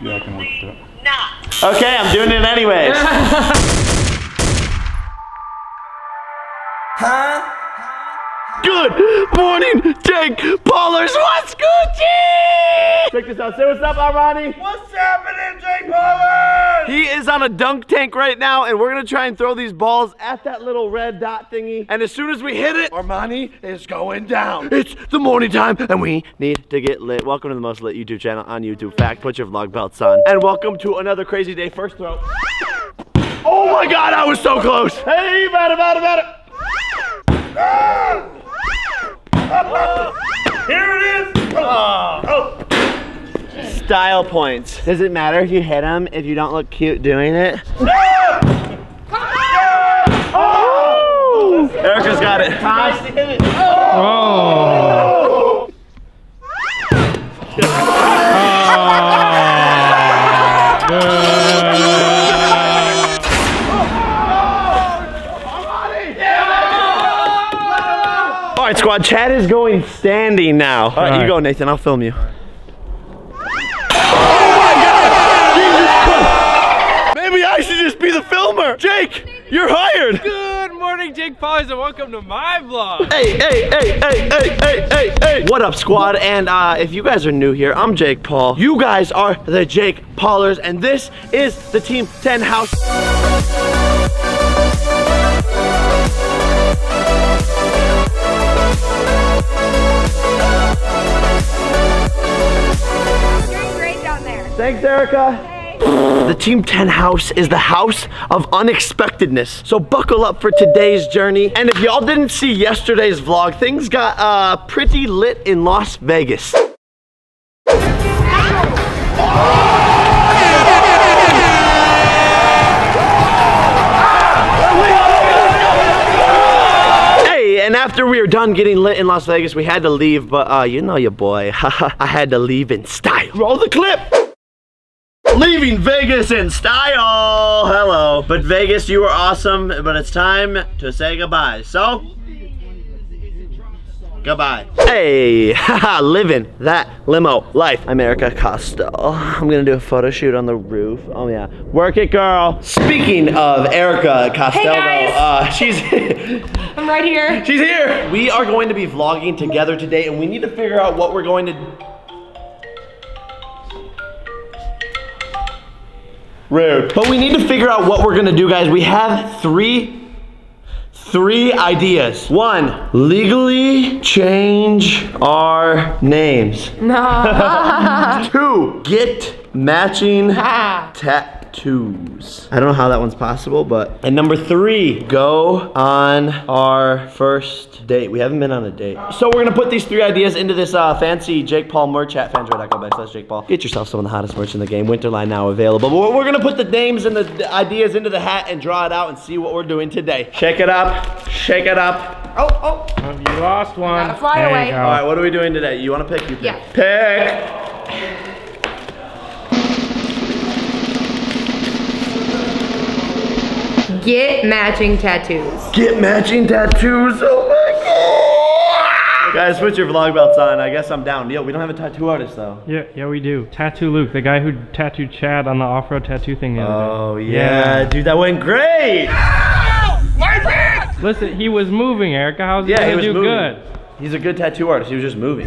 Yeah, I can work with that. Not. Okay, I'm doing it anyways. Huh? Good morning, Jake Paulers. What's Gucci? Check this out. Say what's up, Armani. What's happening, Jake Paulers? He is on a dunk tank right now, and we're gonna try and throw these balls at that little red dot thingy. And as soon as we hit it, Armani is going down. It's the morning time, and we need to get lit. Welcome to the most lit YouTube channel on YouTube. Fact, put your vlog belts on. And welcome to another crazy day. First throw. Oh my God, I was so close. Hey, batter. Here it is. Style points. Does it matter if you hit them if you don't look cute doing it? Oh! Erica's got it. Oh! All right, squad. Chad is going standing now. All right, you go, Nathan. I'll film you. Maybe I should just be the filmer. Jake, you're hired. Good morning, Jake Paulers, and welcome to my vlog. Hey. What up, squad? And if you guys are new here, I'm Jake Paul. You guys are the Jake Paulers, and this is the Team 10 house. Doing great down there. Thanks, Erica. The Team 10 house is the house of unexpectedness. So buckle up for today's journey. And if y'all didn't see yesterday's vlog, things got pretty lit in Las Vegas. Hey, and after we were done getting lit in Las Vegas, we had to leave, but you know your boy. I had to leave in style. Roll the clip. Leaving Vegas in style. Hello. But Vegas, you were awesome, but it's time to say goodbye. So, goodbye. Hey, living that limo life. I'm Erica Costello. I'm gonna do a photo shoot on the roof. Oh yeah, work it, girl. Speaking of Erica Costello, hey she's I'm right here. She's here. We are going to be vlogging together today, and we need to figure out what we're going to do. Rude. But we need to figure out what we're gonna do, guys. We have three ideas. One, legally change our names. No. Two, get matching tattoos. I don't know how that one's possible, but. And number three, go on our first date. We haven't been on a date. So we're gonna put these three ideas into this fancy Jake Paul merch at fanswear.com/Jake Paul. Get yourself some of the hottest merch in the game. Winter line now available. But we're gonna put the names and the ideas into the hat and draw it out and see what we're doing today. Shake it up, shake it up. Oh. You lost one. Gotta fly away. Go. All right, what are we doing today? You wanna pick? You pick. Yeah. Pick. Get matching tattoos. Get matching tattoos. Oh my God. Guys, put your vlog belts on. I guess I'm down. Yo, we don't have a tattoo artist though. Yeah, we do. Tattoo Luke, the guy who tattooed Chad on the off-road tattoo thing the other day. Oh yeah, dude, that went great. Listen, he was moving, Erica. How's he Yeah, he gonna was do moving. good? He's a good tattoo artist. He was just moving.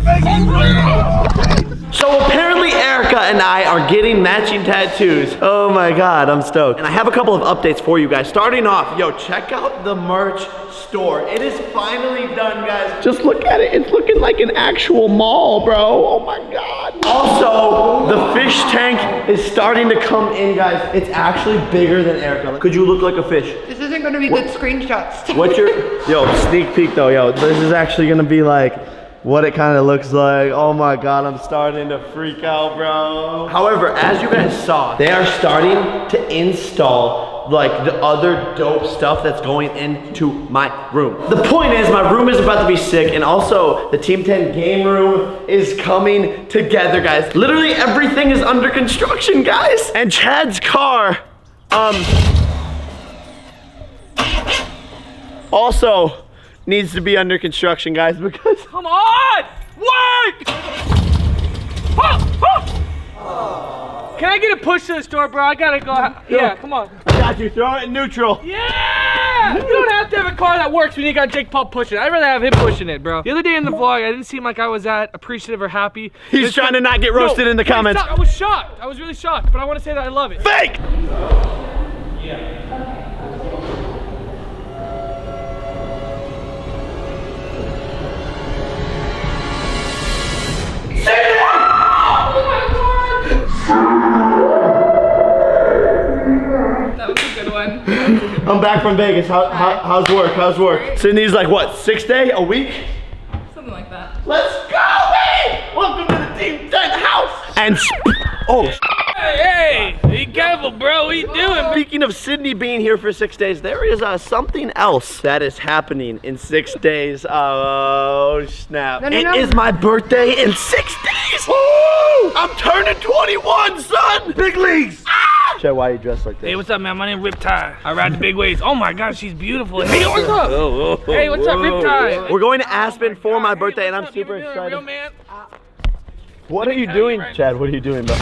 So apparently Erica and I are getting matching tattoos. Oh my God, I'm stoked. And I have a couple of updates for you guys. Starting off, yo, check out the merch store. It is finally done, guys. Just look at it. It's looking like an actual mall, bro. Oh my God. Also, the fish tank is starting to come in, guys. It's actually bigger than Erica. Could you look like a fish? This isn't gonna be good screenshots. What's your, yo, sneak peek though, yo. This is actually gonna be like what it kind of looks like. Oh my God, I'm starting to freak out, bro. However, as you guys saw, they are starting to install like the other dope stuff that's going into my room. The point is, my room is about to be sick, and also the Team 10 game room is coming together, guys. Literally everything is under construction, guys. And Chad's car, also needs to be under construction, guys, because Come on! Work! Can I get a push to the store, bro? I gotta go. Yeah, come on. I got you. Throw it in neutral. Yeah! You don't have to have a car that works when you got Jake Paul pushing it. I'd rather have him pushing it, bro. The other day in the vlog, I didn't seem like I was that appreciative or happy. He's trying to not get roasted in the comments. Stop. I was shocked. I was really shocked, but I want to say that I love it. Fake! That was a good one. I'm back from Vegas. How's work? How's work? Sydney's like what, 6 day? A week? Something like that. Let's go, babe! Welcome to the Team 10 house! And oh, Hey, be careful, bro. What you doing? speaking of Sydney being here for 6 days, there is something else that is happening in 6 days. Oh, snap. No. It is my birthday in 6 days! Woo! I'm turning 21, son! Big leagues! Ah! Chad, why are you dressed like this? Hey, what's up, man? My name's Riptide. I ride the big waves. Oh my God, she's beautiful. Hey, what's up? Hey, what's up, Riptide? We're going to Aspen for my birthday, and I'm What's up? You super doing, excited. real man? What are you doing, Chad? What are you doing, bro?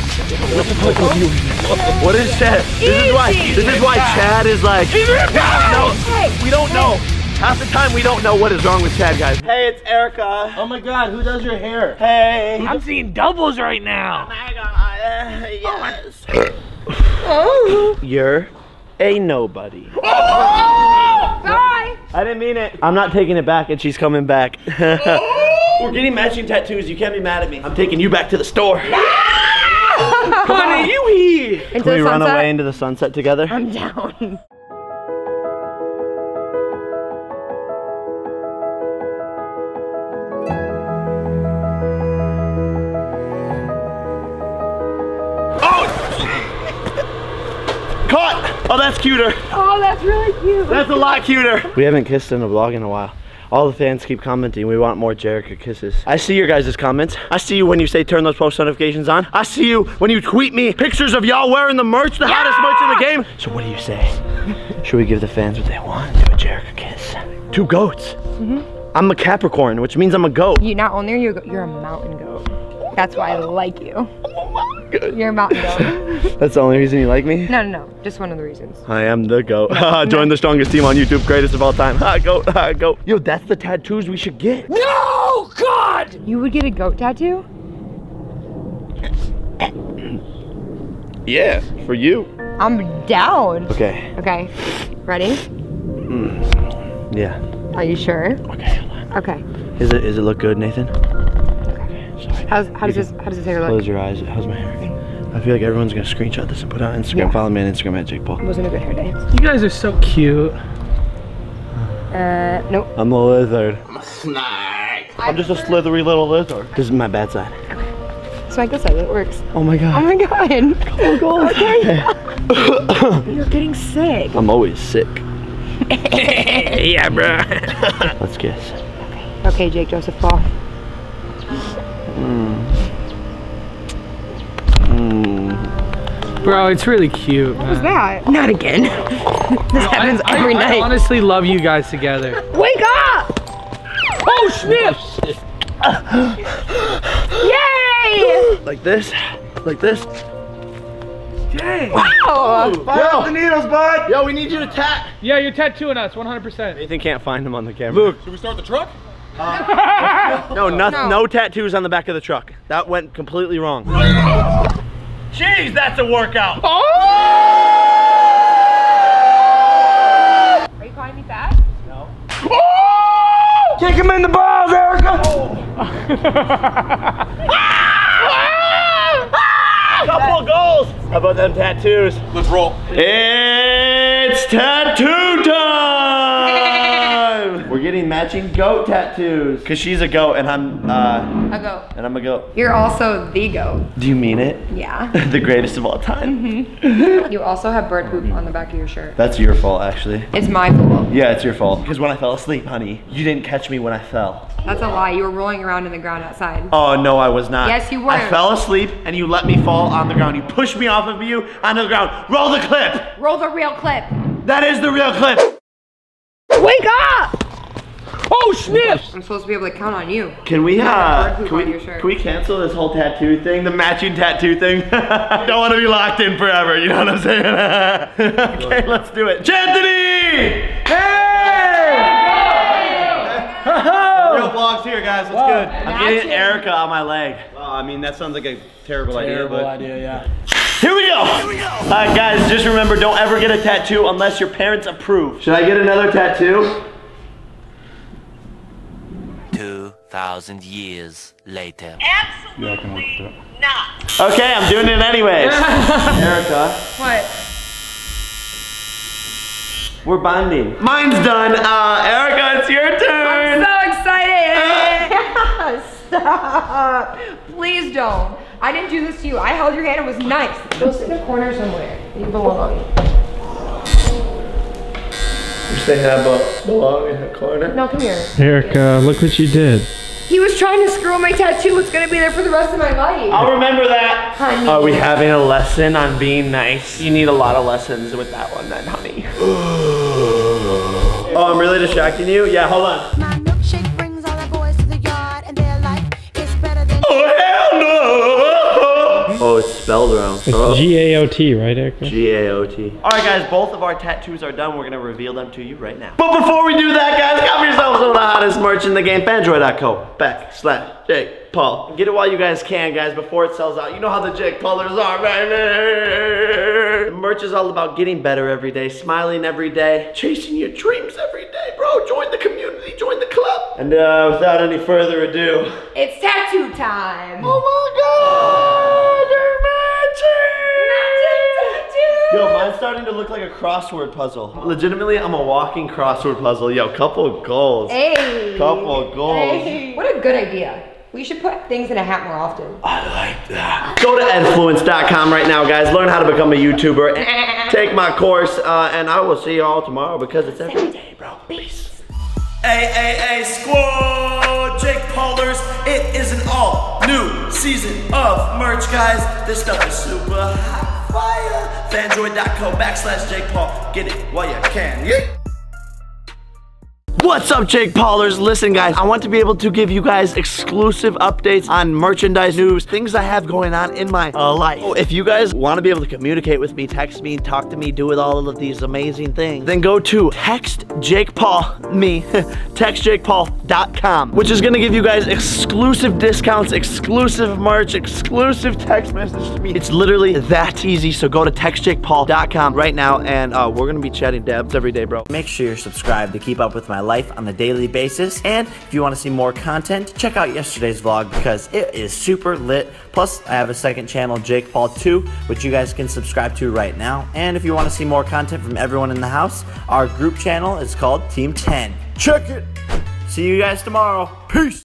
What is Chad? This is why Chad is like, no, we don't know. Half the time we don't know what is wrong with Chad, guys. Hey, it's Erica. Oh my God, who does your hair? Hey. I'm seeing doubles right now. Yes. You're a nobody. Bye. I didn't mean it. I'm not taking it back, and she's coming back. We're getting matching tattoos. You can't be mad at me. I'm taking you back to the store. Honey, you here? Into Can we the run sunset? away into the sunset together? I'm down. Caught! Oh, that's cuter. Oh, that's really cute. That's a lot cuter. We haven't kissed in a vlog in a while. All the fans keep commenting, we want more Jerica kisses. I see your guys' comments. I see you when you say turn those post notifications on. I see you when you tweet me pictures of y'all wearing the merch, the hottest merch in the game. So what do you say? Should we give the fans what they want? Do a Jerica kiss. 2 goats. I'm a Capricorn, which means I'm a goat. You not only are you you're a mountain goat. That's why I like you. You're a mountain goat. That's the only reason you like me? No. Just one of the reasons. I am the GOAT. Join the strongest team on YouTube, greatest of all time. GOAT, GOAT. Yo, that's the tattoos we should get. No, God! You would get a goat tattoo? Yeah, for you. I'm down. Okay. Okay. Ready? Yeah. Are you sure? Okay, hold on. Okay. Does it look good, Nathan? Okay. Sorry. How does this hair look? Close your eyes. How's my hair? I feel like everyone's gonna screenshot this and put it on Instagram. Yeah. Follow me on Instagram at Jake Paul. It wasn't a good hair day. You guys are so cute. Nope. I'm a lizard. I'm a snake. I'm just a slithery little lizard. This is my bad side. So I guess it works. Oh my God. Oh my God. Okay. You're getting sick. I'm always sick. Yeah, bro. Let's kiss. Okay, Jake Joseph Paul. Bro, it's really cute. What was that? Not again. This happens every night. I honestly love you guys together. Wake up! Oh, snap! Yay! Like this. Like this. Dang. Oh, Fire up the needles, bud. Yo, we need you to tap. Yeah, you're tattooing us, 100%. Nathan can't find him on the camera. Luke. Should we start the truck? No, No. no tattoos on the back of the truck. That went completely wrong. Jeez, that's a workout. Are you calling me fat? Kick him in the balls, Erica. Couple goals. How about them tattoos? Let's roll. It's tattoo time! We're getting matching goat tattoos. Cause she's a goat and I'm A goat. a goat. You're also the goat. Do you mean it? Yeah. The greatest of all time. You also have bird poop on the back of your shirt. That's your fault, actually. It's my fault. Yeah, it's your fault. Because when I fell asleep, honey, you didn't catch me when I fell. That's a lie. You were rolling around in the ground outside. Oh, no, I was not. Yes, you were. I fell asleep and you let me fall on the ground. You pushed me off of you onto the ground. Roll the clip. Roll the real clip. That is the real clip. Wake up! Oh, snap! I'm supposed to be able to count on you. Can we Bird poop on your shirt. can we cancel this whole tattoo thing, the matching tattoo thing? I don't want to be locked in forever, you know what I'm saying? Okay, let's do it. Chanthony! Real vlogs here, guys. What's good? I'm getting Erica on my leg. I mean, that sounds like a terrible idea, yeah. Here we go. All right, guys, just remember, don't ever get a tattoo unless your parents approve. Should I get another tattoo? 2,000 years later. Absolutely not. Okay, I'm doing it anyways. Erica, What? we're bonding. Mine's done. Erica, it's your turn. I'm so excited! Stop! Please don't. I didn't do this to you. I held your hand. It was nice. Go sit in a corner somewhere. You belong. You say that about belong in the corner? No, come here. Erica, look what you did. He was trying to screw up my tattoo. It's gonna be there for the rest of my life. I'll remember that. Honey. Are we having a lesson on being nice? You need a lot of lessons with that one then, honey. Oh, I'm really distracting you? Yeah, hold on. My milkshake brings all the boys to the yard, and they're like, it's better than. Oh, hell no! Oh, it's spelled wrong. It's G-A-O-T, right, Erica? G-A-O-T. All right, guys, both of our tattoos are done. We're gonna reveal them to you right now. But before we do that, guys, copy yourselves some of the hottest merch in the game. Fanjoy.co/Jake Paul. Get it while you guys can, guys, before it sells out. You know how the Jake Paulers are, baby. Merch is all about getting better every day, smiling every day, chasing your dreams every day, bro. Join the community, join the club. And without any further ado, It's tattoo time. oh my God, they're matching! Yo, mine's starting to look like a crossword puzzle. Legitimately, I'm a walking crossword puzzle. Yo, couple of goals. Hey. Couple of goals. Hey. What a good idea. We should put things in a hat more often. I like that. Go to edfluence.com right now, guys. Learn how to become a YouTuber. Take my course, and I will see y'all tomorrow because it's every day, bro. Peace. Hey, squad, Jake Paulers. It is an all new season of merch, guys. This stuff is super hot fire. Fanjoy.co/Jake Paul. Get it while you can. Yeah. What's up, Jake Paulers? Listen, guys, I want to be able to give you guys exclusive updates on merchandise news, things I have going on in my life. So if you guys want to be able to communicate with me, text me, talk to me, do with all of these amazing things, then go to textjakepaul.com, which is going to give you guys exclusive discounts, exclusive merch, exclusive text messages to me. It's literally that easy. So go to textjakepaul.com right now, and we're going to be chatting dabs every day, bro. Make sure you're subscribed to keep up with my life on a daily basis, and if you want to see more content, check out yesterday's vlog because it is super lit. Plus, I have a second channel, Jake Paul 2, which you guys can subscribe to right now. And if you want to see more content from everyone in the house, our group channel is called Team 10. Check it! See you guys tomorrow. Peace!